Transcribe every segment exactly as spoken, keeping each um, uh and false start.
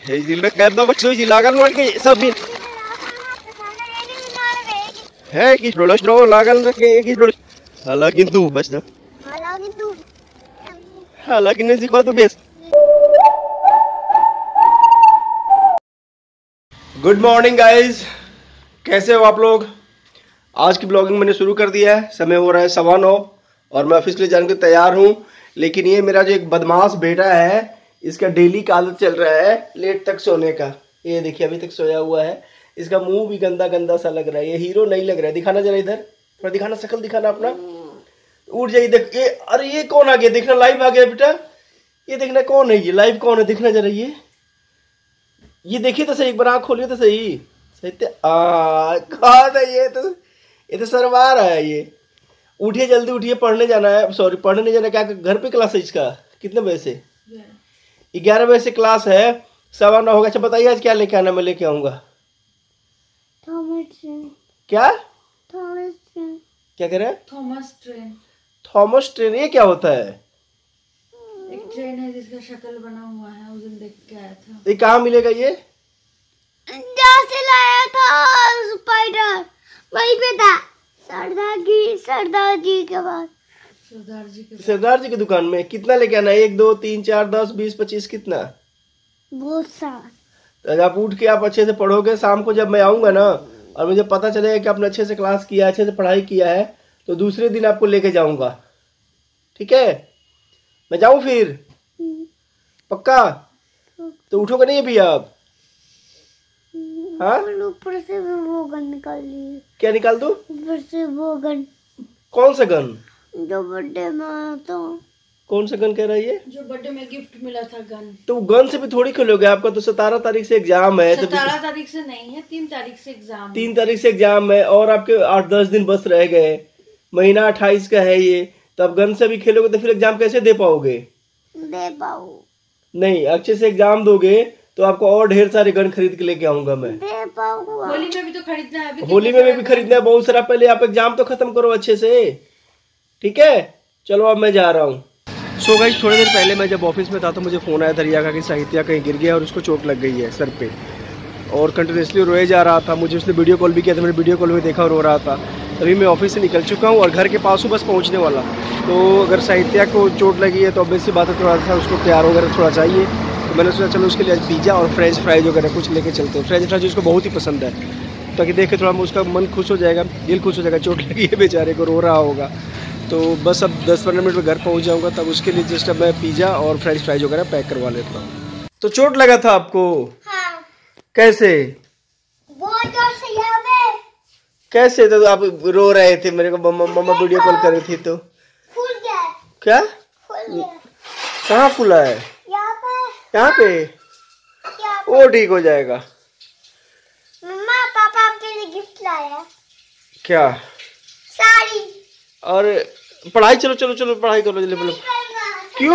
Hindi maganda magsusilagan mo kay sabihin. Hey, kisrolos no, lagan na kay kisrolos. Halagin tu basta. Halagin tu. Halagin na si ko to best. Good morning guys, कैसे हो आप लोग। आज की blogging मैंने शुरू कर दिया है। समय हो रहा है सवा नौ और मैं ऑफिस के लिए जाने के तैयार हूँ। लेकिन ये मेरा जो एक बदमाश बेटा है, इसका डेली का आदत चल रहा है लेट तक सोने का। ये देखिए अभी तक सोया हुआ है। इसका मुंह भी गंदा गंदा सा लग रहा है। ये हीरो नहीं लग रहा है। दिखाना जरा इधर, थोड़ा दिखाना, शक्ल दिखाना अपना। उठ जाइए, देख ये, अरे ये कौन आ गया, देखना लाइव आ गया बेटा। ये देखना कौन है, ये लाइव कौन है, देखना जरा। ये ये देखिए तो सही, एक बार आँख खोलिए तो सही सही। आ कौन है ये, तो ये तो सरवा रहा है ये। उठिए जल्दी उठिए, पढ़ने जाना है। सॉरी पढ़ने नहीं जाना, क्या घर पे क्लास है इसका। कितने बजे से? ग्यारह बजे से क्लास है, सवा नौ होगा। अच्छा बताइए आज क्या लेके आना, मैं लेके आऊंगा। Thomas train. क्या थॉमस ट्रेन। क्या कह रहे हैं? Thomas train. थॉमस ट्रेन, ये क्या होता है? एक ट्रेन है जिसका शक्ल बना हुआ है, उस दिन देख के आया था। ये कहाँ मिलेगा ये? जहाँ से लाया था स्पाइडर, वहीं पे था। सरदार जी, सरदार जी के पास। सरदार जी के सरदार जी की दुकान में। कितना लेके आना है? एक दो तीन चार दस बीस पच्चीस, कितना? बहुत सारा। तो आप उठ के आप अच्छे से पढ़ोगे, शाम को जब मैं आऊंगा ना और मुझे पता चलेगा कि आपने अच्छे से क्लास किया, अच्छे से पढ़ाई किया है, तो दूसरे दिन आपको लेके जाऊंगा। ठीक है, मैं जाऊं फिर? पक्का? तो उठोगे नहीं अभी आप? हाँ, ऊपर से भी वो गन निकाल ली। क्या निकाल दूं? ऊपर से वो गन। कौन सा गन? जो बर्थडे में आया था। कौन सा गन कह रहा है ये? जो बर्थडे में गिफ्ट मिला था गन। तो गन से भी थोड़ी खेलोगे। आपका तो सतारह तारीख से एग्जाम है। सतारह तारीख से नहीं है, तीन तारीख से एग्जाम। तीन तारीख से एग्जाम है और आपके आठ दस दिन बस रह गए। महीना अट्ठाईस का है ये। तो आप गन से भी खेलोगे तो फिर एग्जाम कैसे दे पाओगे? दे पाओ नहीं, अच्छे से एग्जाम दोगे तो आपको और ढेर सारे गन खरीद के लेके आऊंगा मैं। दे पाऊंगा। होली में भी तो खरीदना है। अभी होली में भी खरीदना है बहुत सारा। पहले आप एग्जाम तो खत्म करो अच्छे से, ठीक है। चलो अब मैं जा रहा हूँ। सो गाइस, थोड़ी देर पहले मैं जब ऑफिस में था तो मुझे फोन आया दरिया का कि साहित्या कहीं गिर गया और उसको चोट लग गई है सर पे, और कंटिन्यूसली रोए जा रहा था। मुझे उसने वीडियो कॉल भी किया था, मैंने वीडियो कॉल में देखा रो रहा था। अभी मैं ऑफिस से निकल चुका हूँ और घर के पास हूँ, बस पहुँचने वाला। तो अगर साहित्या को चोट लगी है तो ऑब्वियस सी बात है, थोड़ा सा उसको प्यार वगैरह थोड़ा चाहिए। तो मैंने सोचा चलो उसके लिए आज पिज़्ज़ा और फ्रेंच फ्राइज वगैरह कुछ लेके चलते हैं। फ्रेंच फ्राइज उसको बहुत ही पसंद है, ताकि देख के थोड़ा उसका मन खुश हो जाएगा, दिल खुश हो जाएगा। चोट लगी है बेचारे को, रो रहा होगा। तो बस अब दस पंद्रह मिनट में घर पहुंच जाऊंगा, तब उसके लिए जस्ट अब मैं पिज़्ज़ा और फ्रेंच फ्राइज वगैरह पैक करवा लेता हूँ। तो चोट लगा था आपको? हाँ। कैसे? बहुत जोर से यहाँ पे। कैसे? तो आप रो रहे थे, मेरे को मम्मा मम्मा वीडियो कॉल कर रही थी तो। फूल गया। क्या? फूल गया। कहाँ फूला है? यहाँ पे। यहाँ पे? यहाँ पे। वो ठीक हो जाएगा। मम्मा पापा आपके लिए गिफ्ट लाया। क्या? साड़ी। और पढ़ाई, चलो चलो चलो पढ़ाई करो जल्दी बोलो। क्यों?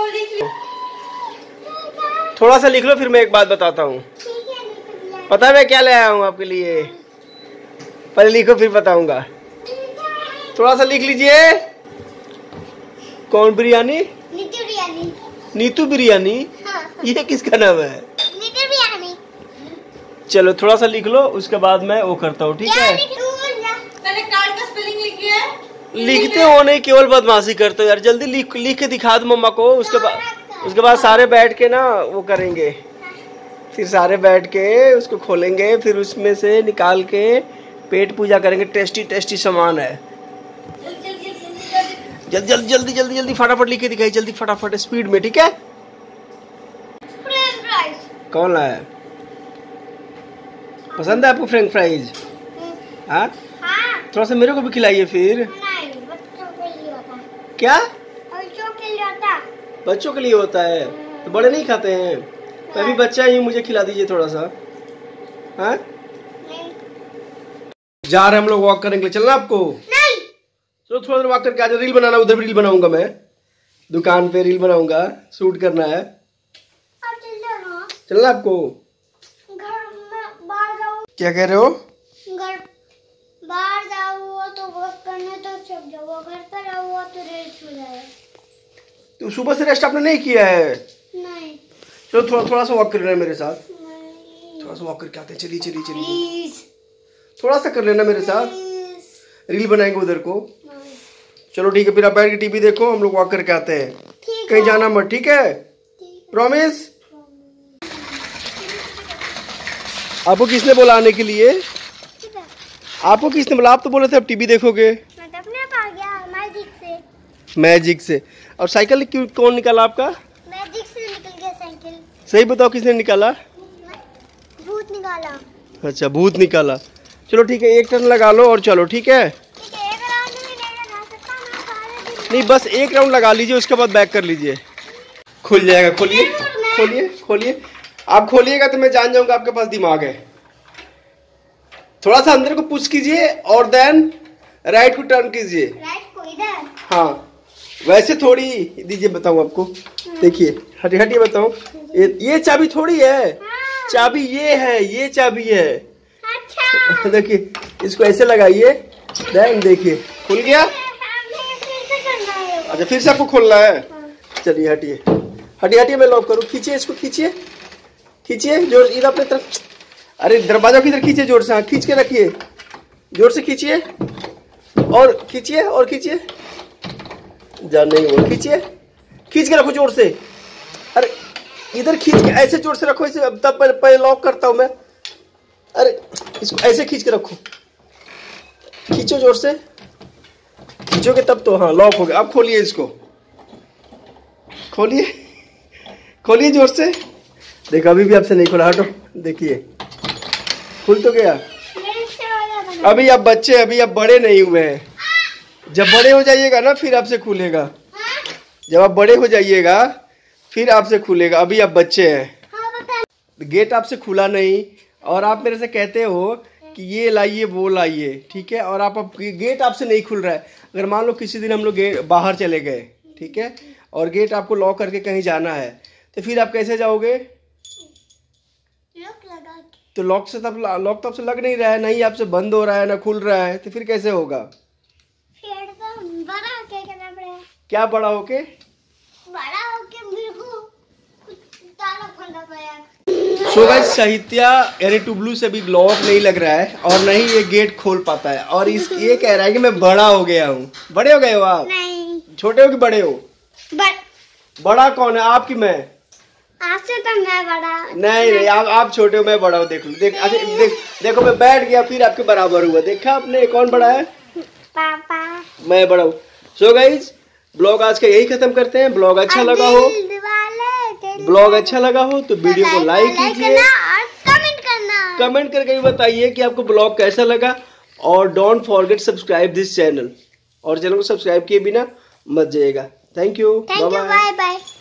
थोड़ा सा लिख लो, फिर मैं एक बात बताता हूँ। पता है मैं क्या ले आया हूँ आपके लिए? पहले लिखो फिर बताऊंगा। थोड़ा सा लिख लीजिए। कौन बिरयानी? नीतू बिरयानी। नीतू बिरयानी? हाँ। ये किसका नाम है? नीतू बिरयानी। चलो थोड़ा सा लिख लो, उसके बाद मैं वो करता हूँ, ठीक है। पहले कार्ड का स्पेलिंग लिखिए। लिखते हो नहीं, केवल बदमाशी करते हो यार। जल्दी लिख लिख के दिखा दो मम्मा को। उसके बाद उसके बाद सारे बैठ के ना वो करेंगे। फिर सारे बैठ के उसको खोलेंगे, फिर उसमें से निकाल के पेट पूजा करेंगे। टेस्टी टेस्टी सामान है। जल्दी जल्दी जल्दी जल्दी जल्दी फटाफट लिख के दिखाई, जल्दी फटाफट स्पीड में, ठीक है। French fries. कौन लाया? पसंद है आपको फ्रेंच फ्राइज? हाँ, थोड़ा सा मेरे को भी खिलाइए फिर। नहीं, बच्चों के लिए होता है। क्या? बच्चों के लिए होता है। बच्चों के लिए होता है, तो बड़े नहीं खाते हैं। मैं भी बच्चा ही हूँ, मुझे खिला दीजिए थोड़ा सा। हाँ, जा रहे हम लोग वॉक करने के लिए। चलना आपको? नहीं। चलो थोड़ा देर वॉक करके आज रील बनाना, उधर भी रील बनाऊंगा मैं। दुकान पे रील बनाऊंगा, शूट करना है। चलना आपको? घर में बाहर जाओ। क्या कह रहे हो? घर बाहर जाओ तो वॉक करने तो छप जाओ, घर पर आओ तो रेस्ट हो जाए। तो सुबह से रेस्ट आपने नहीं किया है? नहीं। चलो थोड़ा थोड़ा सा वॉक कर लेना मेरे साथ, थोड़ा सा वॉक करके आते हैं। चलिए चलिए चलिए, थोड़ा सा कर लेना मेरे साथ, रील बनाएंगे उधर को। चलो ठीक है, फिर आप बैठ के टीवी देखो, हम लोग वॉक करके आते हैं। कहीं जाना मत, ठीक है? प्रॉमिस। आपको किसने बोला आने के लिए? आपको किसने बोला? आप तो बोले थे अब टीवी देखोगे। मैं तो अपने आप आ गया मैजिक से। मैजिक से। और साइकिल क्यों, कौन निकाला आपका? मैजिक से निकल गया साइकिल। सही बताओ किसने निकाला? भूत निकाला। अच्छा, भूत निकाला। चलो ठीक है, एक टर्न लगा लो और चलो, ठीक है? ठीक है, एक राउंड भी नहीं लगा सकता मैं सारे दिन। नहीं, बस एक राउंड लगा लीजिए, उसके बाद बैक कर लीजिए। खुल जाएगा। खोलिए खोलिए खोलिए। आप खोलिएगा तो मैं जान जाऊंगा आपके पास दिमाग है। थोड़ा सा अंदर को पुश कीजिए और देन राइट को टर्न कीजिए। राइट को इधर। हाँ, वैसे थोड़ी दीजिए, बताऊं आपको। देखिए, हटी हटिए बताऊं। ये ये चाबी थोड़ी है, हाँ। चाबी ये है, ये चाबी है। अच्छा। देखिए, इसको ऐसे लगाइए, देन देखिए खुल गया। अच्छा, फिर से आपको खोलना है। चलिए हटिए हटिए हटिए, मैं लॉक करूँ। खींचिए इसको, खींचिए खींचिए जोर, इधर अपने तरफ। अरे दरवाजा किधर, खींचिए जोर से। हाँ, खींच के रखिए, जोर से खींचिए और खींचिए और खींचिए। जान नहीं वो, खींचिए, खींच के रखो जोर से। अरे इधर खींच के ऐसे जोर से रखो, इसे अब तब पहले लॉक करता हूं मैं। अरे इसको ऐसे खींच के रखो, खींचो जोर से, खींचोगे तब तो। हाँ, लॉक हो गया। अब खोलिए इसको, खोलिए खोलिए जोर से। देखो अभी भी आपसे नहीं खुला, हटो। देखिए खुल तो गया। अभी आप बच्चे, अभी आप बड़े नहीं हुए हैं। जब बड़े हो जाइएगा ना फिर आपसे खुलेगा। जब आप बड़े हो जाइएगा फिर आपसे खुलेगा, अभी आप बच्चे हैं। गेट आपसे खुला नहीं और आप मेरे से कहते हो कि ये लाइए वो लाइए, ठीक है? और आप, आप गेट आपसे नहीं खुल रहा है। अगर मान लो किसी दिन हम लोग गेट बाहर चले गए, ठीक है, और गेट आपको लॉक करके कहीं जाना है, तो फिर आप कैसे जाओगे? लॉक लगा के। तो लॉक से तब लॉक तो आपसे लग नहीं रहा है, नहीं आपसे बंद हो रहा है, ना खुल रहा है, तो फिर कैसे होगा? फिर तो बड़ा होके करना पड़ेगा। क्या बड़ा होके? बड़ा होके मेरे को ताला खोलना पड़ेगा। सो गाइस, साहित्या यानी टुबलू से भी लॉक नहीं लग रहा है और नहीं ये गेट खोल पाता है, और इस ये कह रहा है कि मैं बड़ा हो गया हूँ। बड़े हो गए हो आप? नहीं। छोटे हो कि बड़े हो? बट बड़ा कौन है, आप कि मैं? आपसे तो मैं बड़ा। नहीं नहीं, आप आप छोटे हो, मैं बड़ा हूँ। देख लो, देख, अच्छा देख, देखो मैं बैठ गया फिर आपके बराबर हुआ। देखा आपने कौन बड़ा है? पापा। मैं बड़ा हूँ। सो गाइस, ब्लॉग आज का यही खत्म करते हैं। ब्लॉग अच्छा लगा हो, ब्लॉग अच्छा लगा हो तो वीडियो को लाइक कीजिए, कमेंट करना, कमेंट करके भी बताइए कि आपको ब्लॉग कैसा लगा। और don't forget subscribe this channel, और चैनल को सब्सक्राइब किए बिना मत जाइएगा। Thank you, thank you, bye bye.